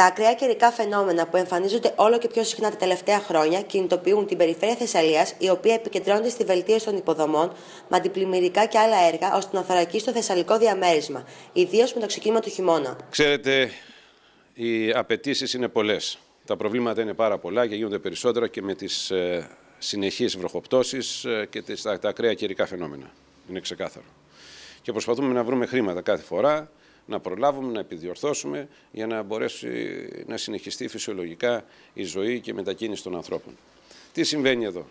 Τα ακραία καιρικά φαινόμενα που εμφανίζονται όλο και πιο συχνά τα τελευταία χρόνια κινητοποιούν την περιφέρεια Θεσσαλίας, η οποία επικεντρώνεται στη βελτίωση των υποδομών με αντιπλημμυρικά και άλλα έργα, ώστε να θωρακίσει το θεσσαλικό διαμέρισμα, ιδίως με το ξεκίνημα του χειμώνα. Ξέρετε, οι απαιτήσεις είναι πολλές. Τα προβλήματα είναι πάρα πολλά και γίνονται περισσότερα και με τις συνεχείς βροχοπτώσεις και τα ακραία καιρικά φαινόμενα. Είναι ξεκάθαρο. Και προσπαθούμε να βρούμε χρήματα κάθε φορά, να προλάβουμε, να επιδιορθώσουμε για να μπορέσει να συνεχιστεί φυσιολογικά η ζωή και η μετακίνηση των ανθρώπων. Τι συμβαίνει εδώ?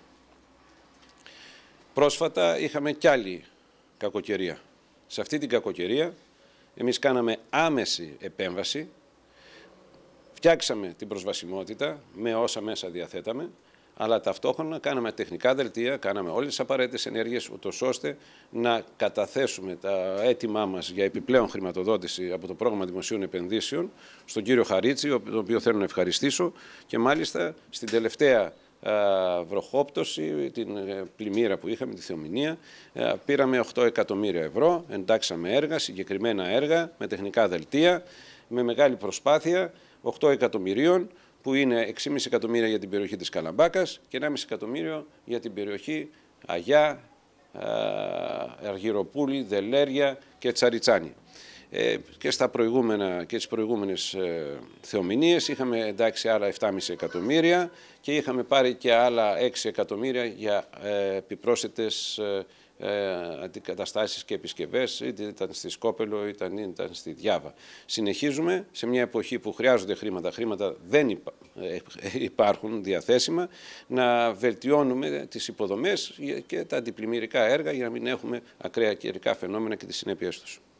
Πρόσφατα είχαμε κι άλλη κακοκαιρία. Σε αυτή την κακοκαιρία εμείς κάναμε άμεση επέμβαση, φτιάξαμε την προσβασιμότητα με όσα μέσα διαθέταμε, αλλά ταυτόχρονα κάναμε τεχνικά δελτία, κάναμε όλες τις απαραίτητες ενέργειες, ούτως ώστε να καταθέσουμε τα αίτημά μας για επιπλέον χρηματοδότηση από το Πρόγραμμα Δημοσίων Επενδύσεων στον κύριο Χαρίτση, τον οποίο θέλω να ευχαριστήσω, και μάλιστα στην τελευταία βροχόπτωση, την πλημμύρα που είχαμε, τη θεομηνία, πήραμε 8 εκατομμύρια ευρώ, εντάξαμε έργα, συγκεκριμένα έργα, με τεχνικά δελτία, με μεγάλη προσπάθεια, 8 εκατομμυρίων, που είναι 6,5 εκατομμύρια για την περιοχή της Καλαμπάκας και 1,5 εκατομμύριο για την περιοχή Αγιά, Αργυροπούλη, Δελέρια και Τσαριτσάνη. Και στις προηγούμενες θεομηνίες είχαμε εντάξει άλλα 7,5 εκατομμύρια και είχαμε πάρει και άλλα 6 εκατομμύρια για επιπρόσθετες αντικαταστάσεις και επισκευές, είτε ήταν στη Σκόπελο, είτε ήταν στη Διάβα. Συνεχίζουμε σε μια εποχή που χρειάζονται χρήματα δεν υπάρχουν διαθέσιμα, να βελτιώνουμε τις υποδομές και τα αντιπλημμυρικά έργα για να μην έχουμε ακραία καιρικά φαινόμενα και τις συνέπειες τους.